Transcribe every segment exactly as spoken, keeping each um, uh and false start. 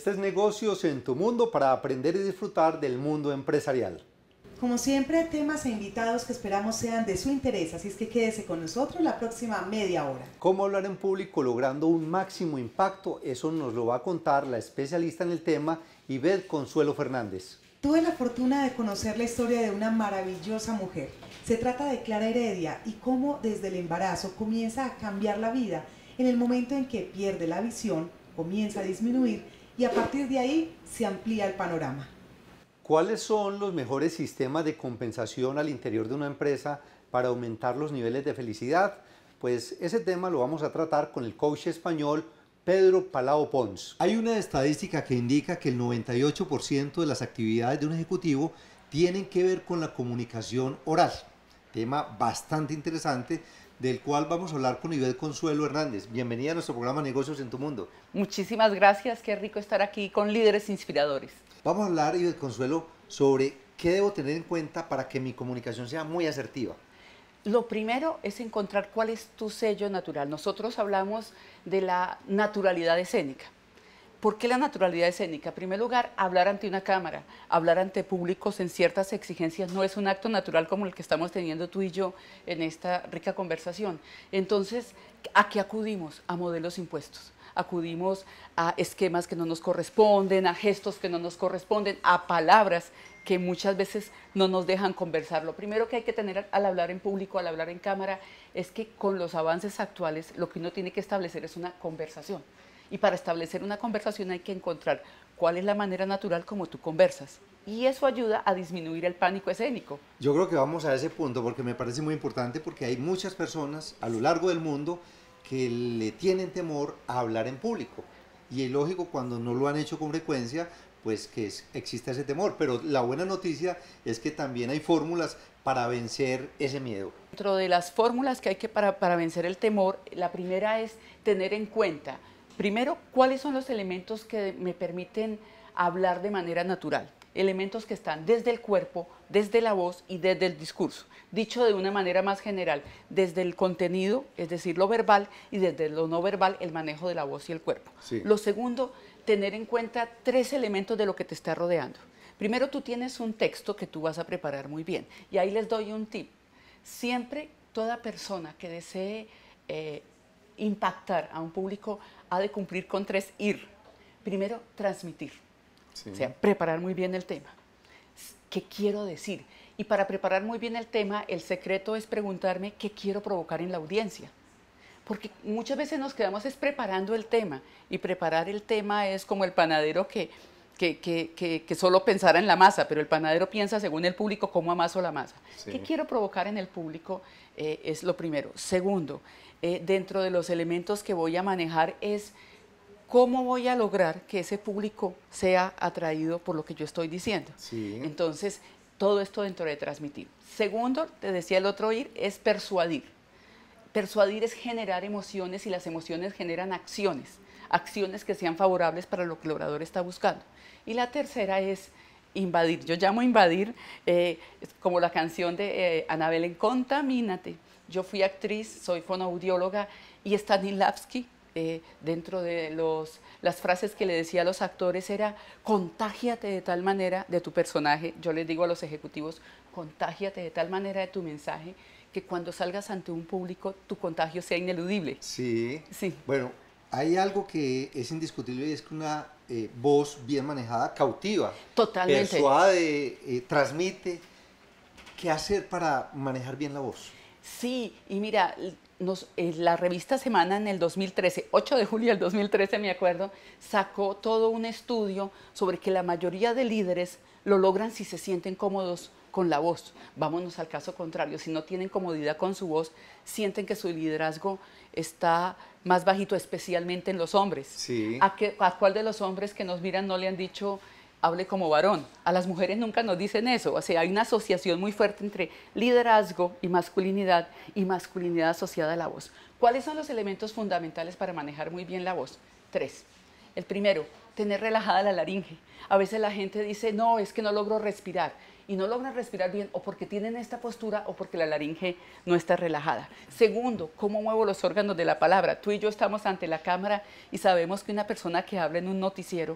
Este es Negocios en tu Mundo para aprender y disfrutar del mundo empresarial. Como siempre, temas e invitados que esperamos sean de su interés, así es que quédese con nosotros la próxima media hora. ¿Cómo hablar en público logrando un máximo impacto? Eso nos lo va a contar la especialista en el tema, Ivette Consuelo Fernández. Tuve la fortuna de conocer la historia de una maravillosa mujer. Se trata de Clara Heredia y cómo desde el embarazo comienza a cambiar la vida en el momento en que pierde la visión, comienza a disminuir y a partir de ahí se amplía el panorama. ¿Cuáles son los mejores sistemas de compensación al interior de una empresa para aumentar los niveles de felicidad? Pues ese tema lo vamos a tratar con el coach español Pedro Palau Pons. Hay una estadística que indica que el noventa y ocho por ciento de las actividades de un ejecutivo tienen que ver con la comunicación oral. Tema bastante interesante del cual vamos a hablar con Ivette Consuelo Hernández. Bienvenida a nuestro programa Negocios en tu Mundo. Muchísimas gracias, qué rico estar aquí con líderes inspiradores. Vamos a hablar, Ivette Consuelo, sobre qué debo tener en cuenta para que mi comunicación sea muy asertiva. Lo primero es encontrar cuál es tu sello natural. Nosotros hablamos de la naturalidad escénica. ¿Por qué la naturalidad escénica? En primer lugar, hablar ante una cámara, hablar ante públicos en ciertas exigencias no es un acto natural como el que estamos teniendo tú y yo en esta rica conversación. Entonces, ¿a qué acudimos? A modelos impuestos. Acudimos a esquemas que no nos corresponden, a gestos que no nos corresponden, a palabras que muchas veces no nos dejan conversar. Lo primero que hay que tener al hablar en público, al hablar en cámara, es que con los avances actuales lo que uno tiene que establecer es una conversación. Y para establecer una conversación hay que encontrar cuál es la manera natural como tú conversas. Y eso ayuda a disminuir el pánico escénico. Yo creo que vamos a ese punto porque me parece muy importante porque hay muchas personas a lo largo del mundo que le tienen temor a hablar en público. Y es lógico cuando no lo han hecho con frecuencia, pues que es, existe ese temor. Pero la buena noticia es que también hay fórmulas para vencer ese miedo. Dentro de las fórmulas que hay que para, para vencer el temor, la primera es tener en cuenta, primero, cuáles son los elementos que me permiten hablar de manera natural. Elementos que están desde el cuerpo, desde la voz y desde el discurso. Dicho de una manera más general, desde el contenido, es decir, lo verbal, y desde lo no verbal, el manejo de la voz y el cuerpo. Sí. Lo segundo, tener en cuenta tres elementos de lo que te está rodeando. Primero, tú tienes un texto que tú vas a preparar muy bien. Y ahí les doy un tip. Siempre, toda persona que desee eh, impactar a un público ha de cumplir con tres ir. Primero, transmitir. Sí. O sea, preparar muy bien el tema. ¿Qué quiero decir? Y para preparar muy bien el tema, el secreto es preguntarme qué quiero provocar en la audiencia. Porque muchas veces nos quedamos es preparando el tema, y preparar el tema es como el panadero que, que, que, que, que solo pensara en la masa, pero el panadero piensa según el público cómo amaso la masa. Sí. ¿Qué quiero provocar en el público? Eh, es lo primero. Segundo, eh, dentro de los elementos que voy a manejar es ¿cómo voy a lograr que ese público sea atraído por lo que yo estoy diciendo? Sí. Entonces, todo esto dentro de transmitir. Segundo, te decía el otro ir, es persuadir. Persuadir es generar emociones y las emociones generan acciones, acciones que sean favorables para lo que el orador está buscando. Y la tercera es invadir. Yo llamo invadir eh, como la canción de eh, Ana Belén, Contamínate. Yo fui actriz, soy fonoaudióloga y Stanislavski, Eh, dentro de los, las frases que le decía a los actores era contágiate de tal manera de tu personaje, yo les digo a los ejecutivos, contágiate de tal manera de tu mensaje que cuando salgas ante un público tu contagio sea ineludible. Sí, sí. Bueno, hay algo que es indiscutible y es que una eh, voz bien manejada cautiva. Totalmente. Persuade, eh, transmite. ¿Qué hacer para manejar bien la voz? Sí, y mira, nos, eh, la revista Semana en el dos mil trece, ocho de julio del dos mil trece me acuerdo, sacó todo un estudio sobre que la mayoría de líderes lo logran si se sienten cómodos con la voz. Vámonos al caso contrario, si no tienen comodidad con su voz, sienten que su liderazgo está más bajito, especialmente en los hombres. Sí. ¿A, qué, ¿A cuál de los hombres que nos miran no le han dicho hable como varón? A las mujeres nunca nos dicen eso. O sea, hay una asociación muy fuerte entre liderazgo y masculinidad y masculinidad asociada a la voz. ¿Cuáles son los elementos fundamentales para manejar muy bien la voz? Tres. El primero, tener relajada la laringe. A veces la gente dice, no, es que no logro respirar. Y no logran respirar bien o porque tienen esta postura o porque la laringe no está relajada. Segundo, ¿cómo muevo los órganos de la palabra? Tú y yo estamos ante la cámara y sabemos que una persona que habla en un noticiero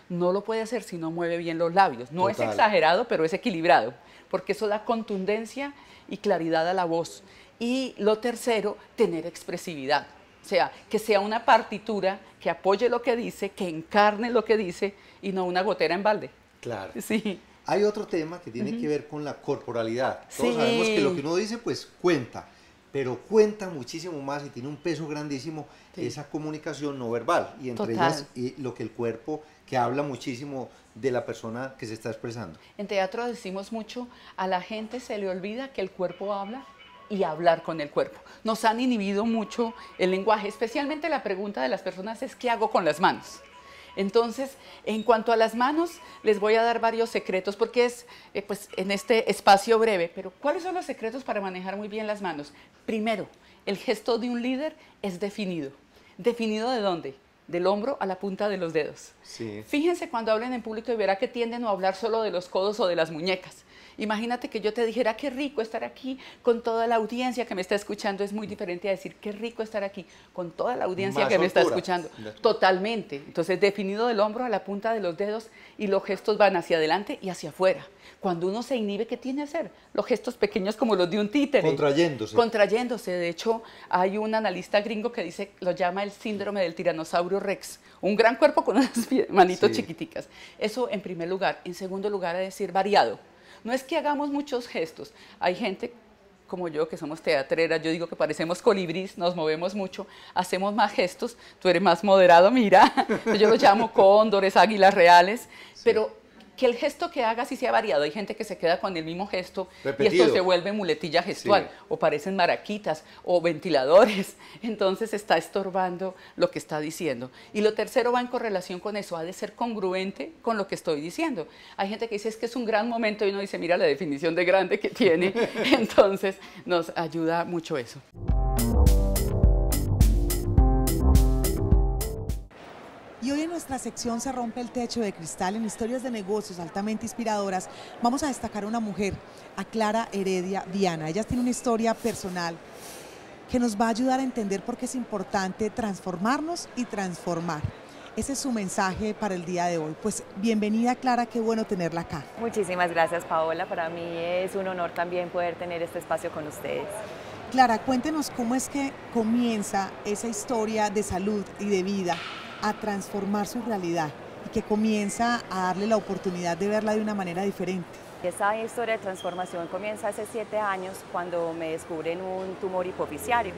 no lo puede hacer si no mueve bien los labios. No Total. es exagerado, pero es equilibrado, porque eso da contundencia y claridad a la voz. Y lo tercero, tener expresividad. O sea, que sea una partitura que apoye lo que dice, que encarne lo que dice y no una gotera en balde. Claro. Sí. Hay otro tema que tiene uh-huh. que ver con la corporalidad. Todos sí. sabemos que lo que uno dice pues cuenta, pero cuenta muchísimo más y tiene un peso grandísimo sí. esa comunicación no verbal y entre Total. ellas y lo que el cuerpo, que habla muchísimo de la persona que se está expresando. En teatro decimos mucho, a la gente se le olvida que el cuerpo habla y hablar con el cuerpo. Nos han inhibido mucho el lenguaje, especialmente la pregunta de las personas es ¿qué hago con las manos? Entonces, en cuanto a las manos, les voy a dar varios secretos, porque es eh, pues, en este espacio breve, pero ¿cuáles son los secretos para manejar muy bien las manos? Primero, el gesto de un líder es definido. ¿Definido de dónde? Del hombro a la punta de los dedos. Sí. Fíjense cuando hablen en público y verá que tienden a hablar solo de los codos o de las muñecas. Imagínate que yo te dijera, qué rico estar aquí con toda la audiencia que me está escuchando. Es muy diferente a decir, qué rico estar aquí con toda la audiencia Más que me está altura. escuchando. Totalmente. Entonces, definido del hombro a la punta de los dedos y los gestos van hacia adelante y hacia afuera. Cuando uno se inhibe, ¿qué tiene que hacer? Los gestos pequeños como los de un títere. Contrayéndose. Contrayéndose. De hecho, hay un analista gringo que dice, lo llama el síndrome del tiranosaurio rex. Un gran cuerpo con unas manitos sí. chiquiticas. Eso en primer lugar. En segundo lugar, a decir variado. No es que hagamos muchos gestos. Hay gente como yo, que somos teatreras, yo digo que parecemos colibrís, nos movemos mucho, hacemos más gestos. Tú eres más moderado, mira. Yo los llamo cóndores, águilas reales. Sí. Pero que el gesto que haga sí sea variado. Hay gente que se queda con el mismo gesto repetido. Y esto se vuelve muletilla gestual, sí. o parecen maraquitas o ventiladores. Entonces está estorbando lo que está diciendo. Y lo tercero va en correlación con eso, ha de ser congruente con lo que estoy diciendo. Hay gente que dice es que es un gran momento y uno dice mira la definición de grande que tiene. Entonces nos ayuda mucho eso. Y hoy en nuestra sección Se rompe el techo de cristal, en historias de negocios altamente inspiradoras, vamos a destacar a una mujer, a Clara Heredia Viana. Ella tiene una historia personal que nos va a ayudar a entender por qué es importante transformarnos y transformar. Ese es su mensaje para el día de hoy. Pues bienvenida, Clara, qué bueno tenerla acá. Muchísimas gracias, Paola. Para mí es un honor también poder tener este espacio con ustedes. Clara, cuéntenos cómo es que comienza esa historia de salud y de vida a transformar su realidad y que comienza a darle la oportunidad de verla de una manera diferente. Esta historia de transformación comienza hace siete años cuando me descubren un tumor hipofisiario.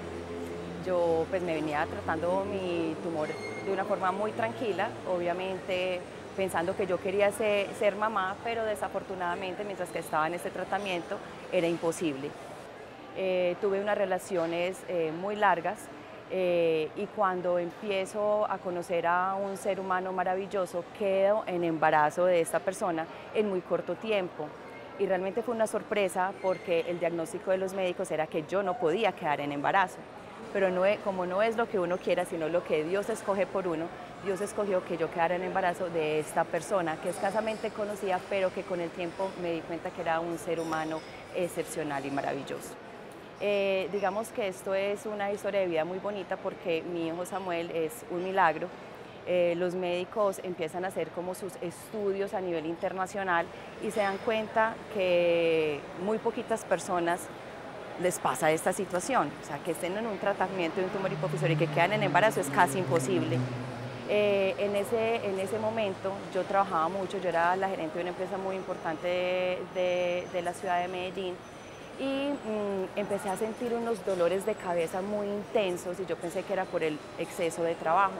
Yo pues me venía tratando mi tumor de una forma muy tranquila, obviamente pensando que yo quería ser, ser mamá, pero desafortunadamente mientras que estaba en este tratamiento era imposible. Eh, tuve unas relaciones eh, muy largas. Eh, y cuando empiezo a conocer a un ser humano maravilloso, quedo en embarazo de esta persona en muy corto tiempo. Y realmente fue una sorpresa porque el diagnóstico de los médicos era que yo no podía quedar en embarazo. Pero no es, como no es lo que uno quiera, sino lo que Dios escoge por uno, Dios escogió que yo quedara en embarazo de esta persona que escasamente conocía, pero que con el tiempo me di cuenta que era un ser humano excepcional y maravilloso. Eh, digamos que esto es una historia de vida muy bonita porque mi hijo Samuel es un milagro. Eh, los médicos empiezan a hacer como sus estudios a nivel internacional y se dan cuenta que muy poquitas personas les pasa esta situación. O sea, que estén en un tratamiento de un tumor hipofisiario y que quedan en embarazo es casi imposible. Eh, en, ese, en ese momento yo trabajaba mucho, yo era la gerente de una empresa muy importante de, de, de la ciudad de Medellín. Y mmm, empecé a sentir unos dolores de cabeza muy intensos y yo pensé que era por el exceso de trabajo.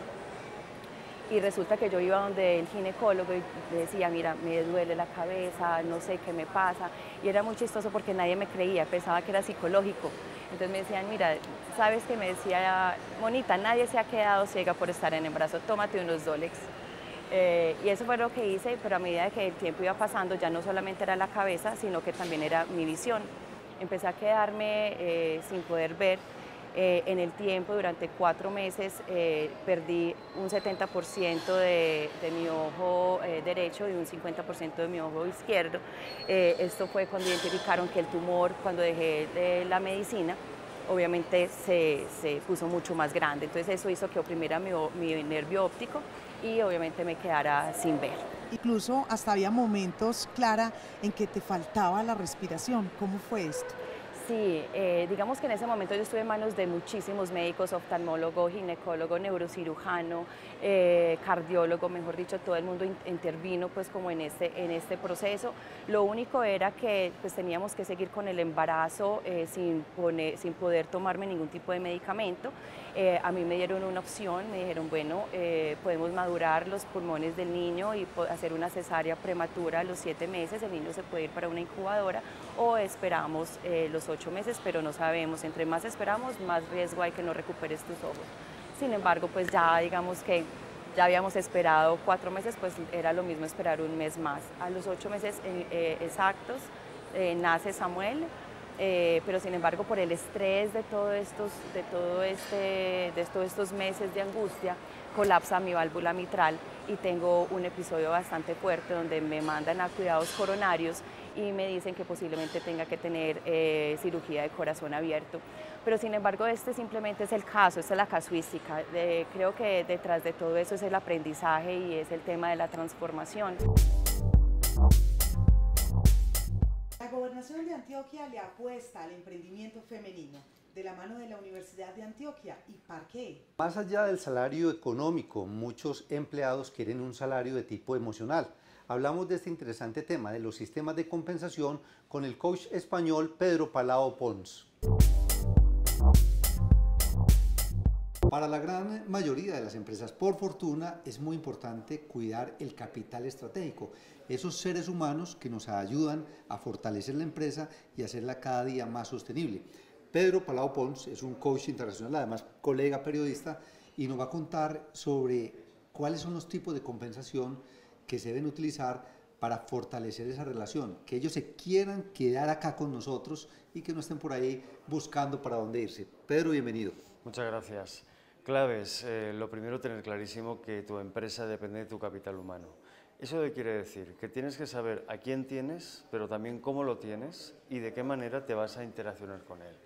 Y resulta que yo iba donde el ginecólogo y le decía, mira, me duele la cabeza, no sé qué me pasa. Y era muy chistoso porque nadie me creía, pensaba que era psicológico. Entonces me decían, mira, ¿sabes qué? Me decía, Monita, nadie se ha quedado ciega por estar en embarazo, tómate unos Dolex. Eh, y eso fue lo que hice, pero a medida que el tiempo iba pasando ya no solamente era la cabeza, sino que también era mi visión. Empecé a quedarme eh, sin poder ver. Eh, en el tiempo, durante cuatro meses, eh, perdí un setenta por ciento de, de mi ojo eh, derecho y un cincuenta por ciento de mi ojo izquierdo. Eh, esto fue cuando identificaron que el tumor, cuando dejé de la medicina, obviamente se, se puso mucho más grande. Entonces eso hizo que oprimiera mi, mi nervio óptico y obviamente me quedara sin ver. Incluso hasta había momentos, Clara, en que te faltaba la respiración. ¿Cómo fue esto? Sí, eh, digamos que en ese momento yo estuve en manos de muchísimos médicos, oftalmólogo, ginecólogo, neurocirujano, eh, cardiólogo, mejor dicho, todo el mundo in intervino pues como en este, en este proceso. Lo único era que pues teníamos que seguir con el embarazo eh, sin, poner, sin poder tomarme ningún tipo de medicamento. Eh, a mí me dieron una opción, me dijeron, bueno, eh, podemos madurar los pulmones del niño y hacer una cesárea prematura a los siete meses, el niño se puede ir para una incubadora o esperamos eh, los ocho meses, pero no sabemos, entre más esperamos, más riesgo hay que no recuperes tus ojos. Sin embargo, pues ya digamos que ya habíamos esperado cuatro meses, pues era lo mismo esperar un mes más. A los ocho meses eh, eh, exactos eh, nace Samuel, eh, pero sin embargo por el estrés de, todo estos, de, todo este, de todos estos meses de angustia, colapsa mi válvula mitral y tengo un episodio bastante fuerte donde me mandan a cuidados coronarios y me dicen que posiblemente tenga que tener eh, cirugía de corazón abierto. Pero sin embargo este simplemente es el caso, esta es la casuística. Eh, creo que detrás de todo eso es el aprendizaje y es el tema de la transformación. La Gobernación de Antioquia le apuesta al emprendimiento femenino de la mano de la Universidad de Antioquia y Parque. Más allá del salario económico, muchos empleados quieren un salario de tipo emocional. Hablamos de este interesante tema de los sistemas de compensación con el coach español Pedro Palau Pons. Para la gran mayoría de las empresas, por fortuna, es muy importante cuidar el capital estratégico, esos seres humanos que nos ayudan a fortalecer la empresa y hacerla cada día más sostenible. Pedro Palau Pons es un coach internacional, además colega periodista, y nos va a contar sobre cuáles son los tipos de compensación que se deben utilizar para fortalecer esa relación, que ellos se quieran quedar acá con nosotros y que no estén por ahí buscando para dónde irse. Pedro, bienvenido. Muchas gracias. Claves, eh, lo primero tener clarísimo que tu empresa depende de tu capital humano. Eso quiere decir que tienes que saber a quién tienes, pero también cómo lo tienes y de qué manera te vas a interaccionar con él.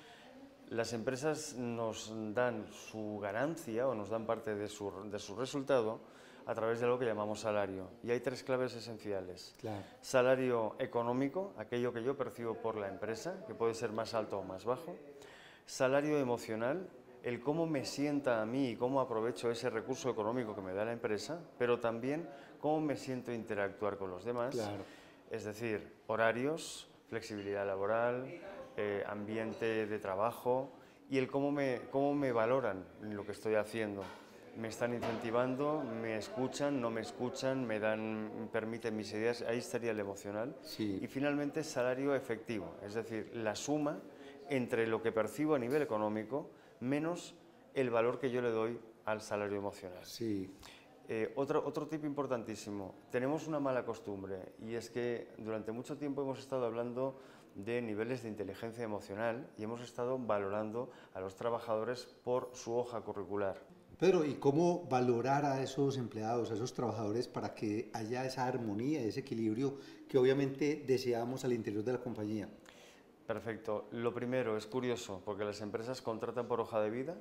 Las empresas nos dan su ganancia o nos dan parte de su, de su resultado a través de lo que llamamos salario. Y hay tres claves esenciales. Claro. Salario económico, aquello que yo percibo por la empresa, que puede ser más alto o más bajo. Salario emocional, el cómo me sienta a mí y cómo aprovecho ese recurso económico que me da la empresa, pero también cómo me siento interactuar con los demás. Claro. Es decir, horarios, flexibilidad laboral, eh, ambiente de trabajo y el cómo me, cómo me valoran en lo que estoy haciendo. Me están incentivando, me escuchan, no me escuchan, me dan, me permiten mis ideas, ahí estaría el emocional. Sí. Y finalmente salario efectivo, es decir, la suma entre lo que percibo a nivel económico menos el valor que yo le doy al salario emocional. Sí. Eh, otro, otro tip importantísimo, tenemos una mala costumbre y es que durante mucho tiempo hemos estado hablando de niveles de inteligencia emocional y hemos estado valorando a los trabajadores por su hoja curricular. Pedro, ¿y cómo valorar a esos empleados, a esos trabajadores para que haya esa armonía, ese equilibrio que obviamente deseamos al interior de la compañía? Perfecto. Lo primero, es curioso, porque las empresas contratan por hoja de vida,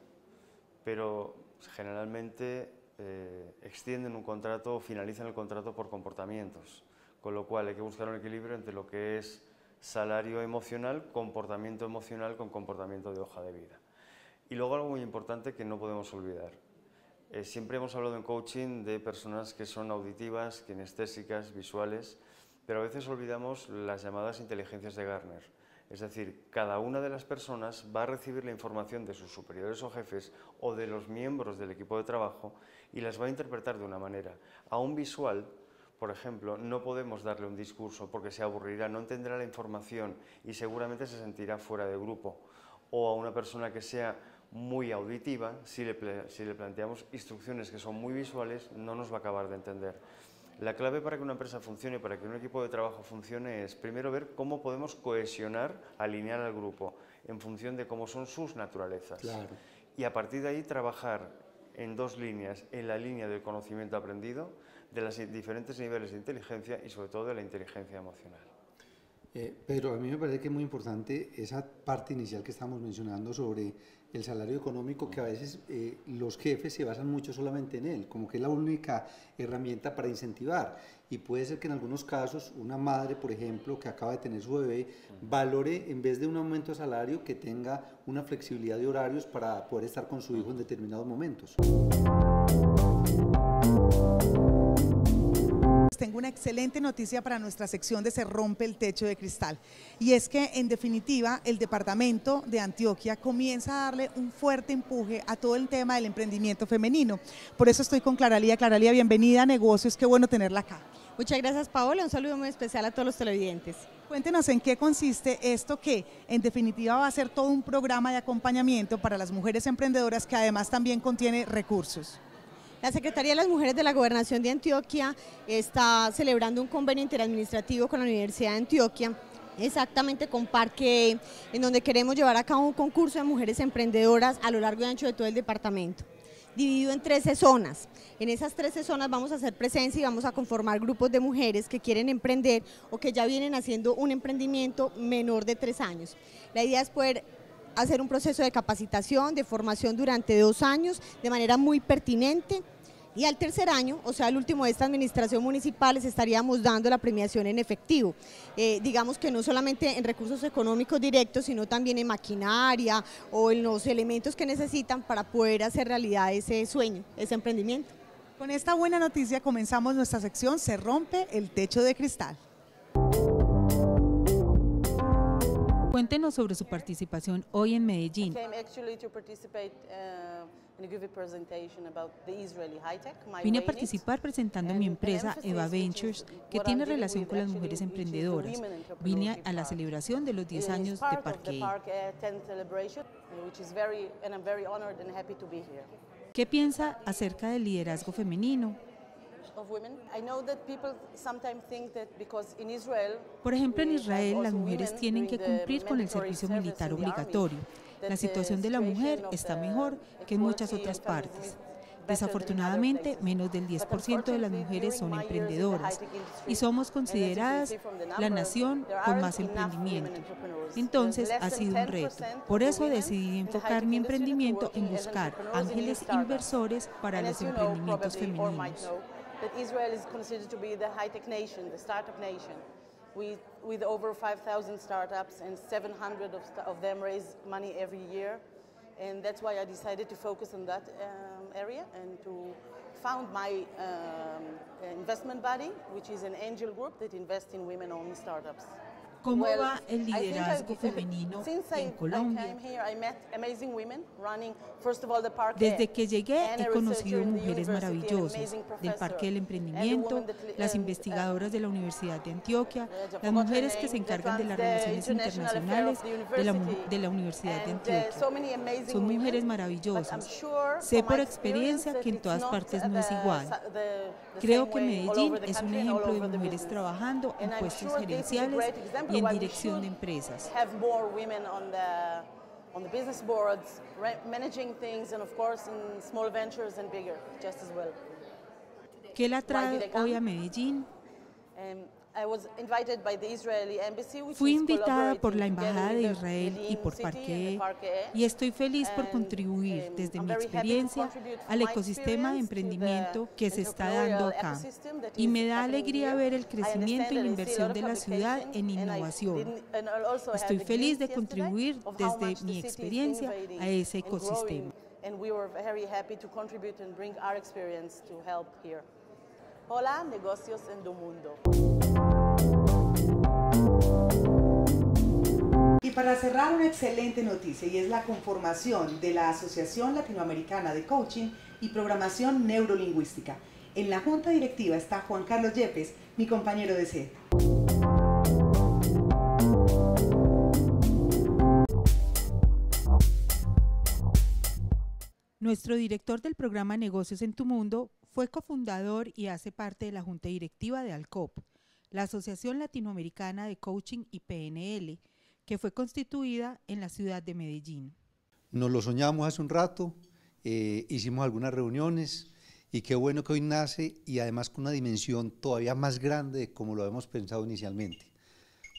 pero generalmente eh, extienden un contrato o finalizan el contrato por comportamientos, con lo cual hay que buscar un equilibrio entre lo que es salario emocional, comportamiento emocional con comportamiento de hoja de vida. Y luego algo muy importante que no podemos olvidar. Eh, siempre hemos hablado en coaching de personas que son auditivas, kinestésicas, visuales, pero a veces olvidamos las llamadas inteligencias de Gartner. Es decir, cada una de las personas va a recibir la información de sus superiores o jefes o de los miembros del equipo de trabajo y las va a interpretar de una manera. A un visual, por ejemplo, no podemos darle un discurso porque se aburrirá, no entenderá la información y seguramente se sentirá fuera de grupo. O a una persona que sea muy auditiva, si le, si le planteamos instrucciones que son muy visuales, no nos va a acabar de entender. La clave para que una empresa funcione, para que un equipo de trabajo funcione, es primero ver cómo podemos cohesionar, alinear al grupo en función de cómo son sus naturalezas. Claro. Y a partir de ahí trabajar en dos líneas, en la línea del conocimiento aprendido, de los diferentes niveles de inteligencia y sobre todo de la inteligencia emocional. Eh, pero a mí me parece que es muy importante esa parte inicial que estamos mencionando sobre el salario económico, que a veces eh, los jefes se basan mucho solamente en él, como que es la única herramienta para incentivar. Y puede ser que en algunos casos una madre, por ejemplo, que acaba de tener su bebé, valore en vez de un aumento de salario que tenga una flexibilidad de horarios para poder estar con su hijo en determinados momentos. Tengo una excelente noticia para nuestra sección de Se rompe el techo de cristal, y es que en definitiva el departamento de Antioquia comienza a darle un fuerte empuje a todo el tema del emprendimiento femenino. Por eso estoy con Clara Lía. Clara Lía, bienvenida a Negocios, qué bueno tenerla acá. Muchas gracias, Paola, un saludo muy especial a todos los televidentes. Cuéntenos en qué consiste esto, que en definitiva va a ser todo un programa de acompañamiento para las mujeres emprendedoras, que además también contiene recursos. La Secretaría de las Mujeres de la Gobernación de Antioquia está celebrando un convenio interadministrativo con la Universidad de Antioquia, exactamente con Parque, en donde queremos llevar a cabo un concurso de mujeres emprendedoras a lo largo y ancho de todo el departamento, dividido en trece zonas. En esas trece zonas vamos a hacer presencia y vamos a conformar grupos de mujeres que quieren emprender o que ya vienen haciendo un emprendimiento menor de tres años. La idea es poder hacer un proceso de capacitación, de formación durante dos años, de manera muy pertinente. Y al tercer año, o sea, el último de esta administración municipal, les estaríamos dando la premiación en efectivo. Eh, digamos que no solamente en recursos económicos directos, sino también en maquinaria o en los elementos que necesitan para poder hacer realidad ese sueño, ese emprendimiento. Con esta buena noticia comenzamos nuestra sección Se rompe el techo de cristal. Cuéntenos sobre su participación hoy en Medellín. Vine a participar presentando mi empresa Eva Ventures, que tiene relación con las mujeres emprendedoras. Vine a la celebración de los diez años de Parque. ¿Qué piensa acerca del liderazgo femenino? Por ejemplo, en Israel las mujeres tienen que cumplir con el servicio militar obligatorio. La situación de la mujer está mejor que en muchas otras partes. Desafortunadamente, menos del diez por ciento de las mujeres son emprendedoras y somos consideradas la nación con más emprendimiento. Entonces, ha sido un reto. Por eso decidí enfocar mi emprendimiento en buscar ángeles inversores para los emprendimientos femeninos. That Israel is considered to be the high-tech nation, the startup nation, with, with over five thousand startups and seven hundred of, of them raise money every year. And that's why I decided to focus on that um, area and to found my um, investment body, which is an angel group that invests in women-owned startups. ¿Cómo va el liderazgo femenino en Colombia? Desde que llegué he conocido mujeres maravillosas del Parque del Emprendimiento, las investigadoras de la Universidad de Antioquia, las mujeres que se encargan de las relaciones internacionales de la, de la Universidad de Antioquia. Son mujeres maravillosas. Sé por experiencia que en todas partes no es igual. Creo que Medellín es un ejemplo de mujeres trabajando en puestos gerenciales y en dirección de empresas. ¿Qué la trae hoy a Medellín? Fui invitada por la Embajada de Israel y por Parque y estoy feliz por contribuir desde mi experiencia al ecosistema de emprendimiento que se está dando acá. Y me da alegría ver el crecimiento y la inversión de la ciudad en innovación. Estoy feliz de contribuir desde mi experiencia a ese ecosistema. Hola, negocios en tu mundo. Y para cerrar, una excelente noticia, y es la conformación de la Asociación Latinoamericana de Coaching y Programación Neurolingüística. En la junta directiva está Juan Carlos Yepes, mi compañero de sede. Nuestro director del programa Negocios en tu Mundo fue cofundador y hace parte de la junta directiva de ALCOP, la Asociación Latinoamericana de Coaching y P N L, que fue constituida en la ciudad de Medellín. Nos lo soñamos hace un rato, eh, hicimos algunas reuniones y qué bueno que hoy nace y además con una dimensión todavía más grande de como lo habíamos pensado inicialmente.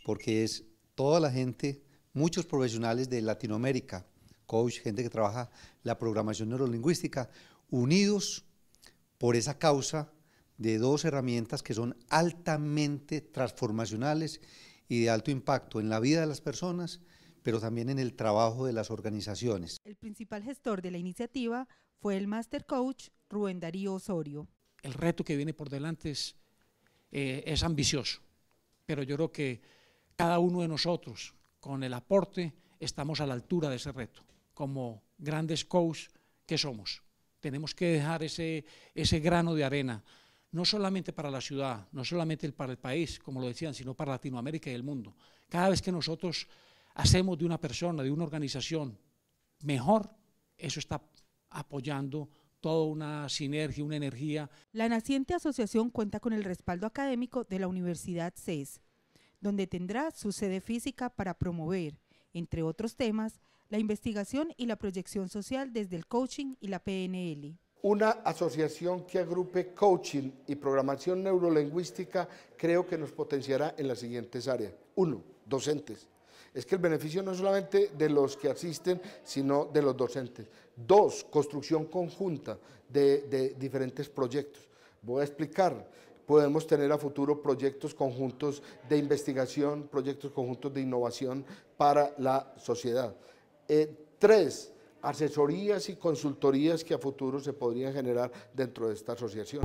porque es toda la gente, muchos profesionales de Latinoamérica, coach, gente que trabaja la programación neurolingüística, unidos por esa causa de dos herramientas que son altamente transformacionales y de alto impacto en la vida de las personas, pero también en el trabajo de las organizaciones. El principal gestor de la iniciativa fue el Master Coach Rubén Darío Osorio. El reto que viene por delante es, eh, es ambicioso, pero yo creo que cada uno de nosotros, con el aporte, estamos a la altura de ese reto, como grandes coaches que somos. Tenemos que dejar ese, ese grano de arena, no solamente para la ciudad, no solamente para el país, como lo decían, sino para Latinoamérica y el mundo. Cada vez que nosotros hacemos de una persona, de una organización mejor, eso está apoyando toda una sinergia, una energía. La naciente asociación cuenta con el respaldo académico de la Universidad C E S, donde tendrá su sede física para promover, entre otros temas, la investigación y la proyección social desde el coaching y la P N L. Una asociación que agrupe coaching y programación neurolingüística creo que nos potenciará en las siguientes áreas. Uno, docentes. Es que el beneficio no es solamente de los que asisten, sino de los docentes. Dos, construcción conjunta de, de diferentes proyectos. Voy a explicar. Podemos tener a futuro proyectos conjuntos de investigación, proyectos conjuntos de innovación para la sociedad. Eh, tres, asesorías y consultorías que a futuro se podrían generar dentro de esta asociación.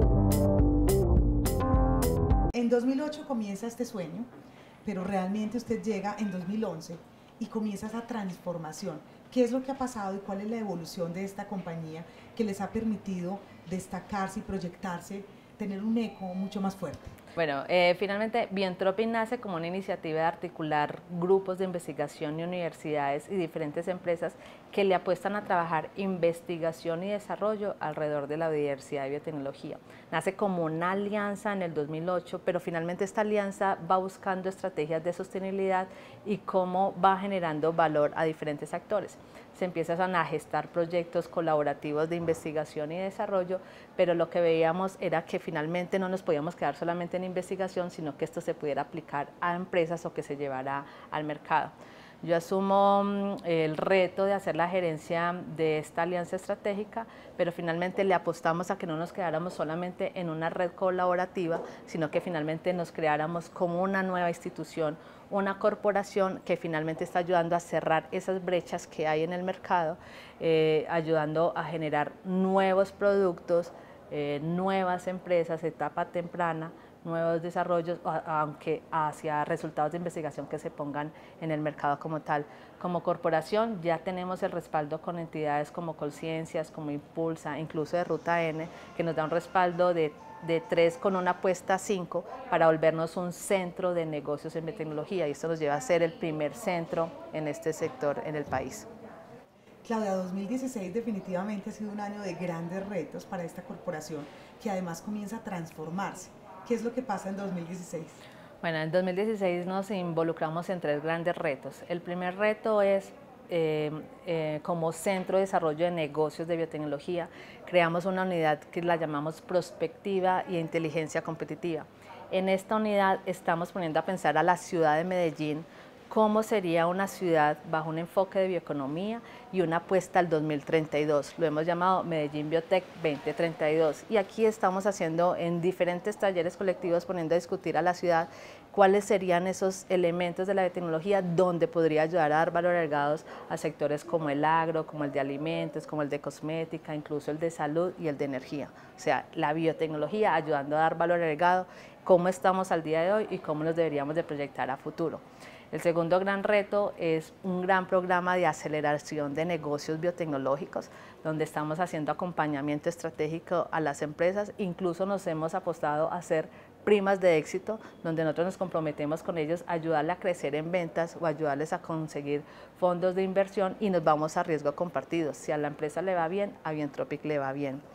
En dos mil ocho comienza este sueño, pero realmente usted llega en dos mil once y comienza esa transformación. ¿Qué es lo que ha pasado y cuál es la evolución de esta compañía que les ha permitido destacarse y proyectarse, tener un eco mucho más fuerte? Bueno, eh, finalmente Bientropic nace como una iniciativa de articular grupos de investigación y universidades y diferentes empresas que le apuestan a trabajar investigación y desarrollo alrededor de la diversidad y biotecnología. Nace como una alianza en el dos mil ocho, pero finalmente esta alianza va buscando estrategias de sostenibilidad y cómo va generando valor a diferentes actores. Se empiezan a gestar proyectos colaborativos de investigación y desarrollo, pero lo que veíamos era que finalmente no nos podíamos quedar solamente en investigación, sino que esto se pudiera aplicar a empresas o que se llevara al mercado. Yo asumo el reto de hacer la gerencia de esta alianza estratégica, pero finalmente le apostamos a que no nos quedáramos solamente en una red colaborativa, sino que finalmente nos creáramos como una nueva institución, una corporación que finalmente está ayudando a cerrar esas brechas que hay en el mercado, eh, ayudando a generar nuevos productos, eh, nuevas empresas, etapa temprana, nuevos desarrollos, aunque hacia resultados de investigación que se pongan en el mercado como tal. Como corporación ya tenemos el respaldo con entidades como Colciencias, como Impulsa, incluso de Ruta N, que nos da un respaldo de, de tres con una apuesta a cinco para volvernos un centro de negocios en biotecnología, y esto nos lleva a ser el primer centro en este sector en el país. Claudia, dos mil dieciséis definitivamente ha sido un año de grandes retos para esta corporación, que además comienza a transformarse. ¿Qué es lo que pasa en dos mil dieciséis? Bueno, en dos mil dieciséis nos involucramos en tres grandes retos. El primer reto es, eh, eh, como Centro de Desarrollo de Negocios de Biotecnología, creamos una unidad que la llamamos Prospectiva y Inteligencia Competitiva. En esta unidad estamos poniendo a pensar a la ciudad de Medellín cómo sería una ciudad bajo un enfoque de bioeconomía y una apuesta al dos mil treinta y dos. Lo hemos llamado Medellín Biotech veinte treinta y dos, y aquí estamos haciendo en diferentes talleres colectivos, poniendo a discutir a la ciudad cuáles serían esos elementos de la biotecnología donde podría ayudar a dar valor agregados a sectores como el agro, como el de alimentos, como el de cosmética, incluso el de salud y el de energía. O sea, la biotecnología ayudando a dar valor agregado, cómo estamos al día de hoy y cómo nos deberíamos de proyectar a futuro. El segundo gran reto es un gran programa de aceleración de negocios biotecnológicos, donde estamos haciendo acompañamiento estratégico a las empresas. Incluso nos hemos apostado a hacer primas de éxito, donde nosotros nos comprometemos con ellos a ayudarles a crecer en ventas o ayudarles a conseguir fondos de inversión, y nos vamos a riesgo compartido. Si a la empresa le va bien, a Bientropic le va bien.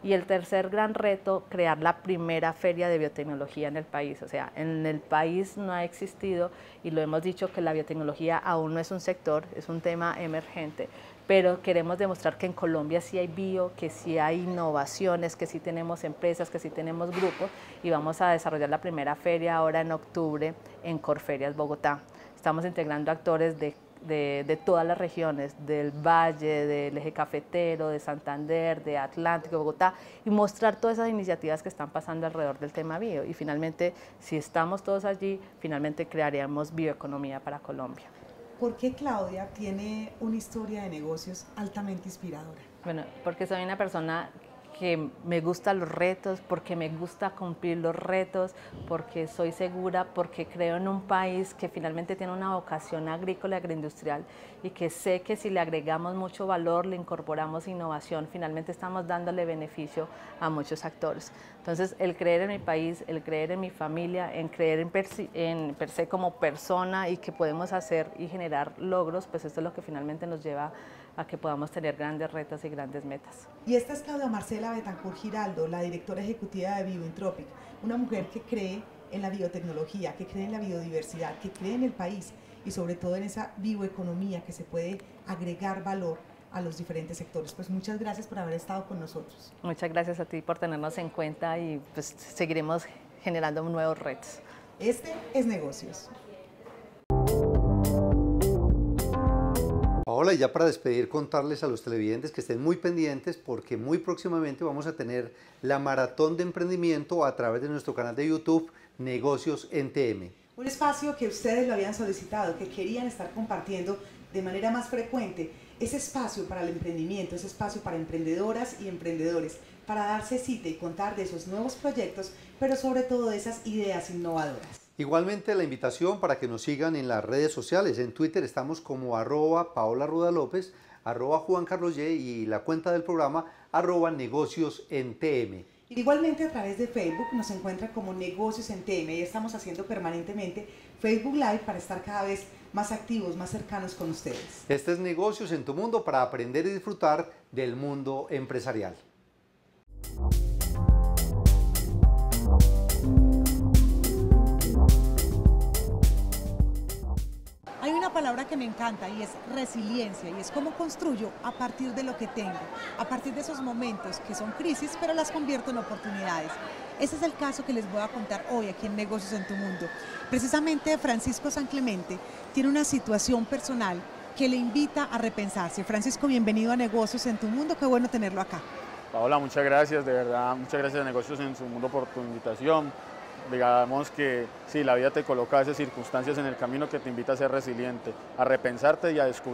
Y el tercer gran reto, crear la primera feria de biotecnología en el país. O sea, en el país no ha existido, y lo hemos dicho, que la biotecnología aún no es un sector, es un tema emergente, pero queremos demostrar que en Colombia sí hay bio, que sí hay innovaciones, que sí tenemos empresas, que sí tenemos grupos, y vamos a desarrollar la primera feria ahora en octubre en Corferias Bogotá. Estamos integrando actores de De, de todas las regiones, del Valle, del Eje Cafetero, de Santander, de Atlántico, Bogotá, y mostrar todas esas iniciativas que están pasando alrededor del tema bio. Y finalmente, si estamos todos allí, finalmente crearíamos bioeconomía para Colombia. ¿Por qué Claudia tiene una historia de negocios altamente inspiradora? Bueno, porque soy una persona que me gustan los retos, porque me gusta cumplir los retos, porque soy segura, porque creo en un país que finalmente tiene una vocación agrícola y agroindustrial, y que sé que si le agregamos mucho valor, le incorporamos innovación, finalmente estamos dándole beneficio a muchos actores. Entonces, el creer en mi país, el creer en mi familia, en creer en per, en per se como persona, y que podemos hacer y generar logros, pues esto es lo que finalmente nos lleva a que podamos tener grandes retos y grandes metas. Y esta es Claudia Marcela Betancourt Giraldo, la directora ejecutiva de Biointropic, una mujer que cree en la biotecnología, que cree en la biodiversidad, que cree en el país y sobre todo en esa bioeconomía que se puede agregar valor a los diferentes sectores. Pues muchas gracias por haber estado con nosotros. Muchas gracias a ti por tenernos en cuenta, y pues seguiremos generando nuevos retos. Este es Negocios. Paola, y ya para despedir, contarles a los televidentes que estén muy pendientes, porque muy próximamente vamos a tener la maratón de emprendimiento a través de nuestro canal de YouTube Negocios en T M. Un espacio que ustedes lo habían solicitado, que querían estar compartiendo de manera más frecuente, ese espacio para el emprendimiento, ese espacio para emprendedoras y emprendedores, para darse cita y contar de esos nuevos proyectos, pero sobre todo de esas ideas innovadoras. Igualmente la invitación para que nos sigan en las redes sociales. En Twitter estamos como arroba Paola Ruda López, arroba Juan Carlos Y, y la cuenta del programa arroba Negocios en T M. Igualmente a través de Facebook nos encuentra como Negocios en T M, y estamos haciendo permanentemente Facebook Live para estar cada vez más activos, más cercanos con ustedes. Este es Negocios en tu Mundo, para aprender y disfrutar del mundo empresarial. Hay una palabra que me encanta y es resiliencia, y es cómo construyo a partir de lo que tengo, a partir de esos momentos que son crisis, pero las convierto en oportunidades. Ese es el caso que les voy a contar hoy aquí en Negocios en tu Mundo. Precisamente Francisco San Clemente tiene una situación personal que le invita a repensarse. Francisco, bienvenido a Negocios en tu Mundo, qué bueno tenerlo acá. Paola, muchas gracias, de verdad, muchas gracias a Negocios en tu Mundo por tu invitación. Digamos que sí, la vida te coloca esas circunstancias en el camino que te invita a ser resiliente, a repensarte y a descubrir